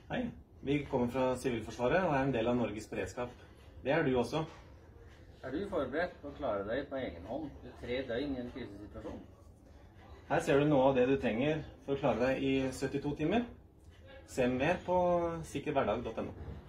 Hei, vi kommer fra Sivilforsvaret og er en del av Norges beredskap. Det er du også. Er du forberedt på å klare deg på egen hånd i 3 døgn i en krisesituasjon? Her ser du noe av det du trenger for å klare deg i 72 timer. Se mer på sikkerhverdag.no.